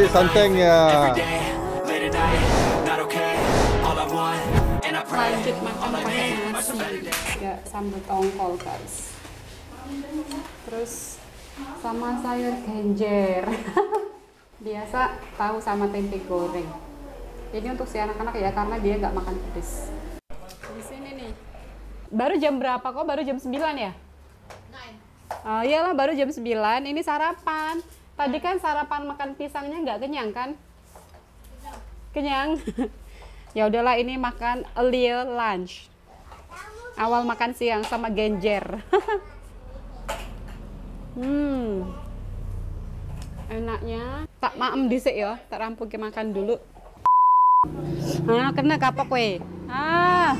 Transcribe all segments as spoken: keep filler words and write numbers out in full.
kasih santengnya. Lanjut makan pakai nasi ya, sambal tongkol guys, terus sama sayur genjer. Biasa tahu sama tempe goreng. Ini untuk si anak-anak ya, karena dia nggak makan pedes. Di sini nih baru jam berapa kok? Baru jam sembilan ya? Oh iyalah, baru jam sembilan. Ini sarapan. Tadi kan sarapan makan pisangnya nggak kenyang kan? Kenyang. Ya udahlah, ini makan a little lunch. Awal makan siang sama genjer. Hmm. Enaknya. Tak maem dhisik ya, tak rampung ke makan dulu. Ah, kena kapok we. Ah.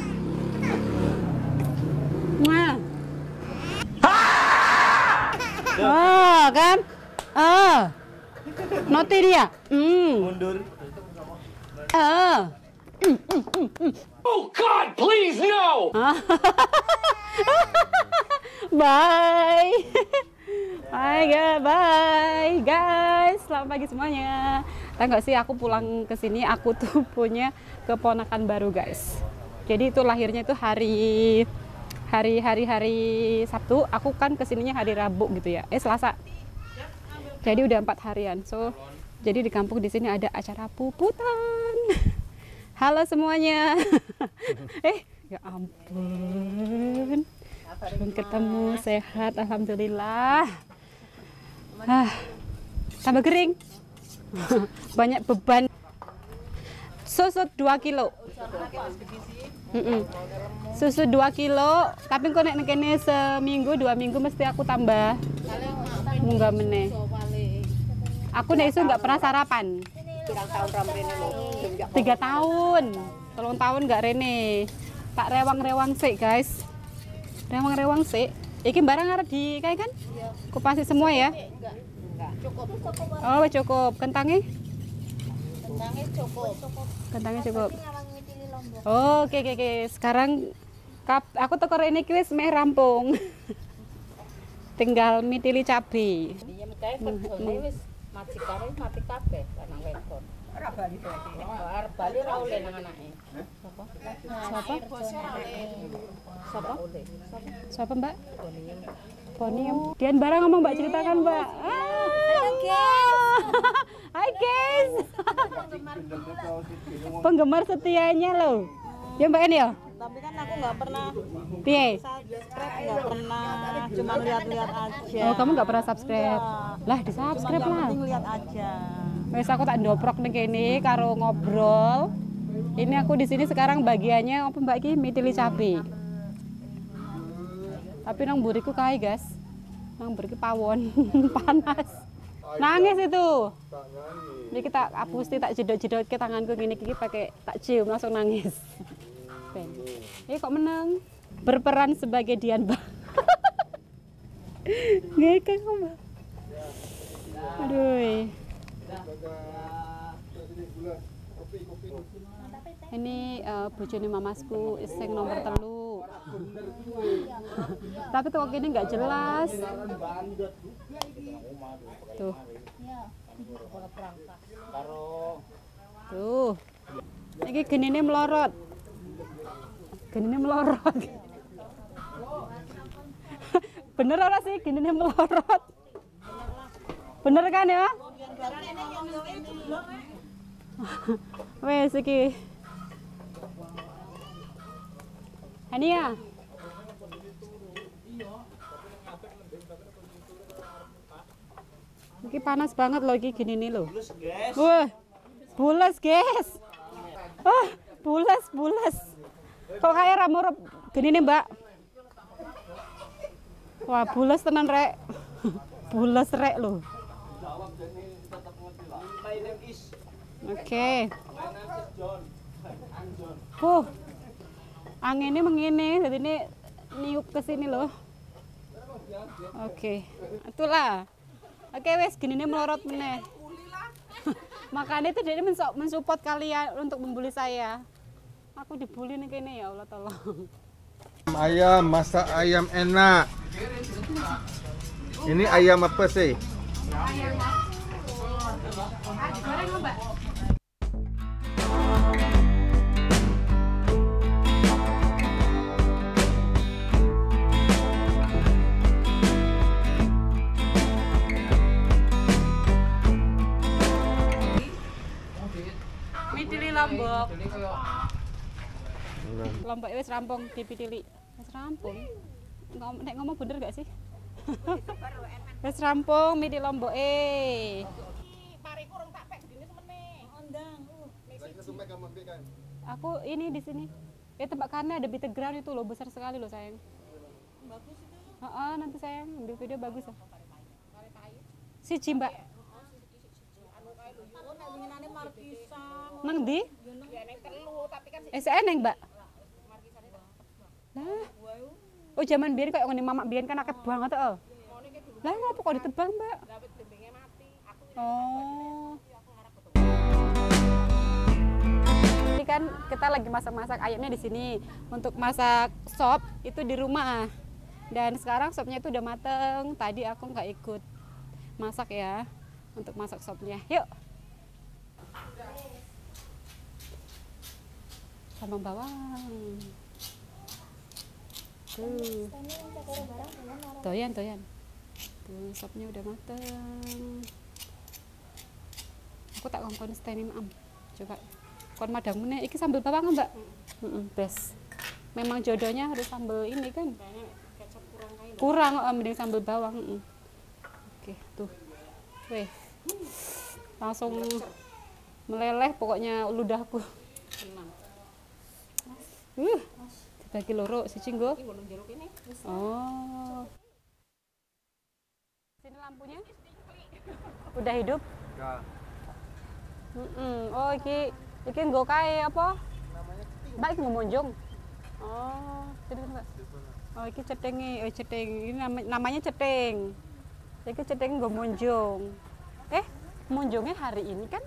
Nah. Oh, kan? Ah. Noti dia. Hmm. Mundur. Ah. Oh God, please no! Bye. Bye guys, bye guys. Selamat pagi semuanya. Tahu nggak sih, aku pulang ke sini aku tuh punya keponakan baru guys. Jadi itu lahirnya itu hari hari hari hari Sabtu. Aku kan kesininya hari Rabu gitu ya. Eh Selasa. Jadi udah empat harian. So jadi di kampung di sini ada acara puputan. Halo semuanya. Eh, ya ampun. Belum ketemu, sehat, alhamdulillah. Ah, tambah kering. Banyak beban. Susu dua kilo. Mm -mm. Susu dua kilo, tapi kok nek kene seminggu, dua minggu mesti aku tambah. Munggah meneh. Aku nek isu nggak pernah sarapan. Tiga tahun, tolong tahun nggak Rene, tak rewang-rewang sih guys, rewang-rewang sih. Iki barang harus di kayak kan? Kupasi semua ya? Cukup. Oh cukup. Kentangnya? Kentangnya cukup. Kentangnya cukup. Oh, oke oke oke. Sekarang kap, aku toko Rene kuis meh rampung. Tinggal mitili cabai. Mati kare mati kabeh lanang wedok. Ora bali lagi. Ora bali ra oleh nang anake. Sapa? Siapa? Siapa? Siapa Mbak? Ponium. Dian barang ngomong Mbak, ceritakan Mbak. Halo guys. Hai guys. Penggemar setianya loh. Ya Mbak ini ya? Tapi kan aku nggak pernah Piye? subscribe, nggak pernah, cuma lihat-lihat aja. Oh, kamu nggak pernah subscribe? Lah, di subscribe Cuma lah. yang penting lihat aja. Wes aku tak doprok nih kene karo ngobrol. Ini aku di sini sekarang bagiannya apa Mbak ki mitili cabe. Tapi nang buriku kae, guys. Nang buriku pawon, panas. Nangis itu. Ini kita hapusti tak jedot-jedot ke tanganku gini gini pakai tak cium langsung nangis. Ini kok menang berperan sebagai Dian Mbak. Ngekek kok Mbak. Aduh. Ini uh, bojone mamasku sing nomor telu. Tapi kok gini nggak jelas. Tuh. Tuh. Ini genine melorot. Genine melorot. Bener ora sih genine melorot? Bener kan ya? Wes iki. Ini ya. Iki panas banget loh iki gini nih loh. Wah, bulas guys. Ah, bulas bulas. Kok kayak ramurup gini nih Mbak. Wah, bulas tenan rek. Bulas rek loh. Oke. Okay. Huh. Anginnya mengini, jadi ini niup ke sini loh. Oke. Okay. Itulah. Oke okay, wes gini nih melorot meneh. Makanya itu dia mensupport kalian untuk membuli saya. Aku dibully nih kayaknya ya Allah tolong. Ayam, masak ayam enak. Ini ayam apa sih? Goreng Mbak. Midili Lombok. Lombok wis rampung dipitili. Wis rampung. Ngom nek ngomong bener gak sih? Wis rampung midi Lombok eh. Pariku rong tak pek gedine semene. Ondang. Aku ini di sini. Ya tempat karena ada Bitter Ground itu loh, besar sekali loh sayang. Bagus itu. Heeh, nanti sayang ambil video bagus ya. Siji Mbak. Anu kae lho, yo nek winginane markisan. Nang ndi? Ya ning telu tapi kan S N Mbak. markisane tak tebak. Lah, Wae. oh zaman biyen kayak ngene mamak biyen kan akeh banget heeh. Ngene iki dulu. Lah ngopo kok ditebang, Mbak? Lah wit dembenge mati. Aku Oh. aku ngarep betul. Ini kan kita lagi masak-masak ayamnya di sini. Untuk masak sop itu di rumah. Dan sekarang sopnya itu udah mateng. Tadi aku nggak ikut masak ya untuk masak sopnya. Yuk. Sambal bawang. Tuh. Toyan, toyan. Tuh, sopnya udah mateng. Aku tak kongkon stenin am. Coba. Kon madang meneh iki sambal bawang Mbak. Heeh, best. Memang jodohnya harus sambal ini kan. Kecap kurang kae. Kurang oh, mending sambal bawang. Heeh. Oke, tuh. Weh. Langsung meleleh pokoknya ludahku. Tenang. Uh. Dibagi loro siji nggo. Iki nggon jero kene. Oh. Sini lampunya. Udah hidup? Ya. Heeh. Oh, iki iki nggo kae apa? Mbak iki ngomonjong. Oh, sini Mbak. Oh, iki cetinge, oh ceting. Ini nama, namanya ceting. Iki ceting nggo monjong. Eh, monjongnya hari ini kan?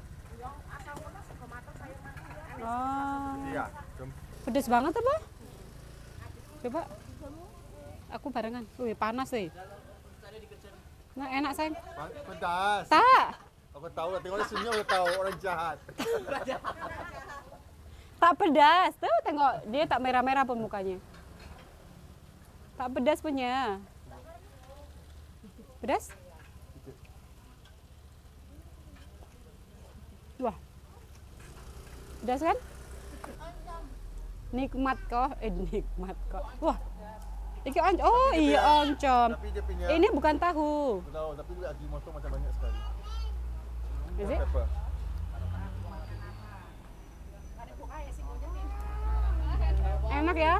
Oh. Iya. Jom. Pedes banget apa? Coba. Aku barengan. Wih, panas deh. Nah, enak sayang. Pedas. Tak. Aku tahu, tengok senyum udah tahu orang jahat. Tak pedas. Tuh, tengok dia tak merah-merah pun mukanya. Tak pedas punya. Pedas? Wah. Pedas kan? Nikmat kok. Eh, nikmat kok. Wah. Iki oncom. Oh, iya oncom. Tapi dia punya. Ini bukan tahu. Aku tahu, tapi dia lagi motong macam banyak sekali. Is it? Pepper. Enak ya?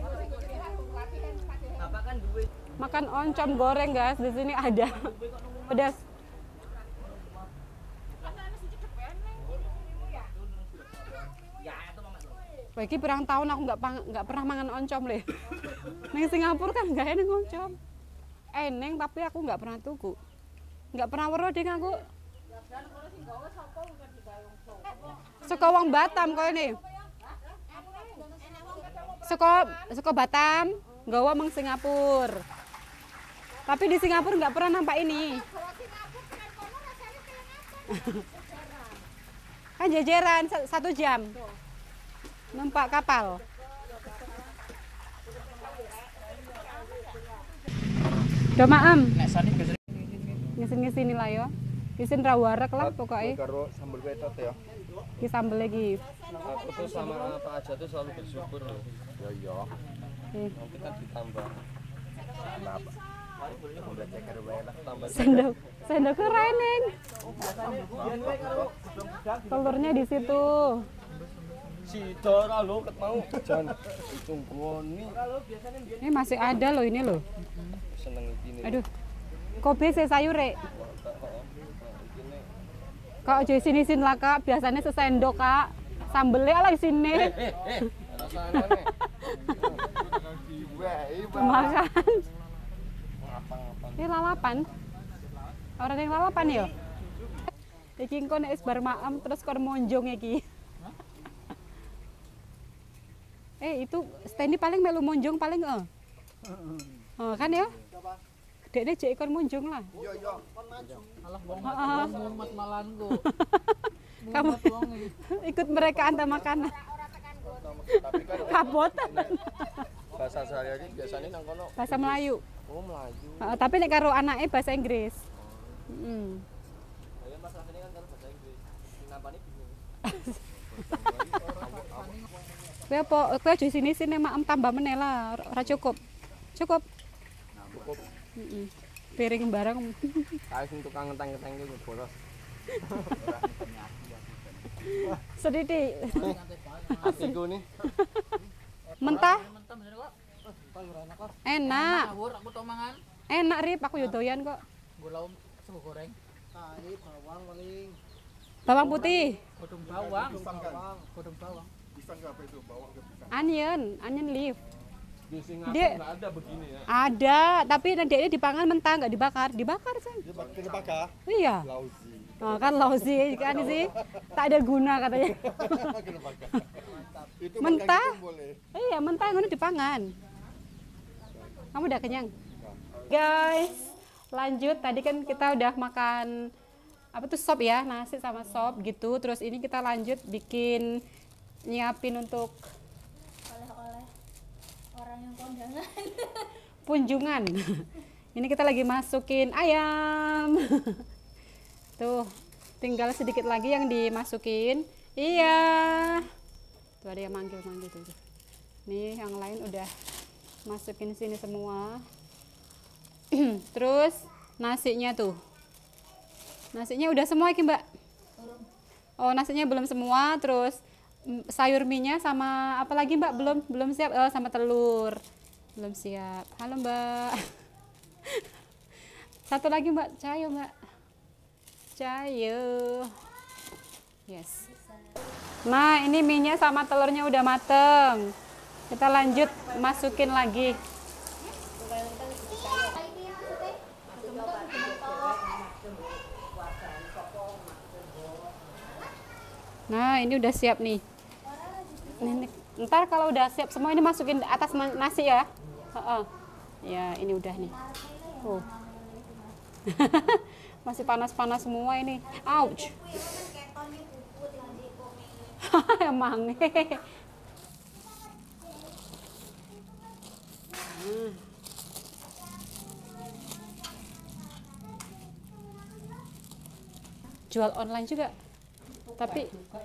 Makan oncom goreng guys, di sini ada. Pedas. Wah, ini berang tahun aku nggak nggak pernah mangan oncom le. Neng Singapura kan nggak enak oncom. Eneng tapi aku nggak pernah tuku. Nggak pernah weruh ding aku. Saka wong Batam kok ini. Saka saka Batam, nggawa mang Singapura. Tapi di Singapura nggak pernah nampak ini. Kan jajaran satu jam. Numpak kapal. Do maem. Ngisin-ngisini lah yo. Ngisin ra warek lah pokoknya. Karo sambal betot ya. Ki sambel lagi. Aku tuh sama Pak Aja tuh selalu bersyukur loh. Ya iya. Eh, Nanti kan ditambah. Kenapa? Udah ceker banyak tambah. sendok sendok kereneng. Telurnya di situ. Si Dora lo ket mau jan tungguoni. Ini masih ada loh ini loh. Seneng iki nih. Aduh. Kobe saya sayur rek. Kak aja sini sini lah kak. Biasanya sesendok kak. Sambelnya lah di sini. Eh, eh, rasane nih. Makan. Ini lalapan. Orang yang lalapan ya. Iki engko nek wis bar maem terus kon monjong iki. Eh itu Steny paling melu monjong paling eh. Oh, kan ya? Dekne jek ikon munjung lah. Iya, iya. Alah wong Ah. mumet malanku. Kamu ikut mereka antar makanan. Tapi kan Kabot. Bahasa sehari-hari biasanya nang kono. Bahasa Melayu. Oh, Melayu. Heeh, tapi nek karo anake bahasa Inggris. Heeh. Ya masalah ini kan karo bahasa Inggris. Nampane bingung. Kowe apa? Kowe aja sini sini maem tambah meneh lah, ora cukup. Cukup. Cukup. Heeh. Piring barang. Kae sing tukang ngenteng-ngenteng iki boros. Sedikit. Atiku nih. Mentah. Mentah bener kok. Enak. Ngawur aku tau mangan. Enak Rip, aku yo doyan kok. Gula sego goreng. Kali bawang paling. Bawang putih, Godong bawang. pisang kan? Godong bawang. Pisang ke apa itu? Bawang ke pisang. onion, onion leaf. Di Singapura Dia- nggak ada begini ya. Ada, tapi nanti ini dipangan mentah, nggak dibakar. Dibakar, San. Dia pakai kena bakar. Iya. Lauzi. Oh, kan lousy kan sih. Tak ada guna katanya. Kena bakar. Itu Mentah? makan gitu boleh. Iya, mentah ngono dipangan. Kamu udah kenyang? Guys, lanjut. Tadi kan kita udah makan apa tuh sop ya, nasi sama sop gitu. Terus ini kita lanjut bikin nyiapin untuk oleh-oleh orang yang kondangan. kunjungan. Ini kita lagi masukin ayam. Tuh, tinggal sedikit lagi yang dimasukin. Iya. Tuh ada yang manggil-manggil tuh. Nih, yang lain udah masukin sini semua. Terus nasinya tuh. Nasinya udah semua iki, Mbak? Oh, nasinya belum semua. Terus mm, sayur mie-nya sama apa lagi, Mbak? Belum belum siap. Oh, sama telur. Belum siap. Halo, Mbak. Satu lagi, Mbak. Cayo, Mbak. Cayo. Yes. Nah, ini mie-nya sama telurnya udah mateng. Kita lanjut masukin lagi. Nah, ini udah siap nih. Nih, nih. Ntar kalau udah siap semua ini masukin di atas na- nasi ya. Heeh. Ya, ini udah nih. Tuh. Masih panas-panas semua ini. Ouch. Emang. Hmm. Jual online juga. Tapi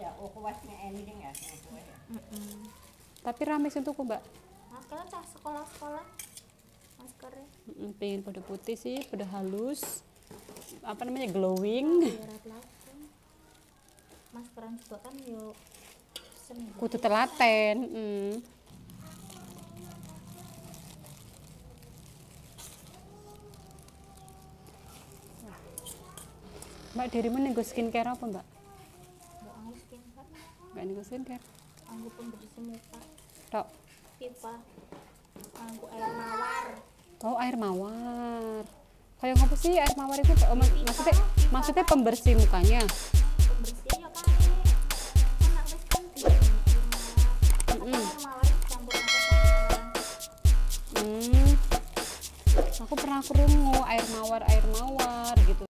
tapi rame sih tuku, Mbak. Masker cah sekolah-sekolah. Maskernya Mm, pengen pada putih sih, pada halus. Apa namanya? Glowing. biar langsung. Maskeran juga kan yuk seni. Kudu telaten. Mm. Mbak, dirimu nego skincare apa, Mbak? Mbak anggu skincare, Mbak nego skincare. anggu pembersih muka, Tok. pipa, anggu air mawar. Oh, air mawar. Kayak ngapa sih air mawar itu? Oh, mak- maksudnya maksudnya pembersih mukanya. Pembersih ya kan enak wis kan di Mm. air mawar campur sama Hmm. Aku pernah krungu air mawar air mawar gitu.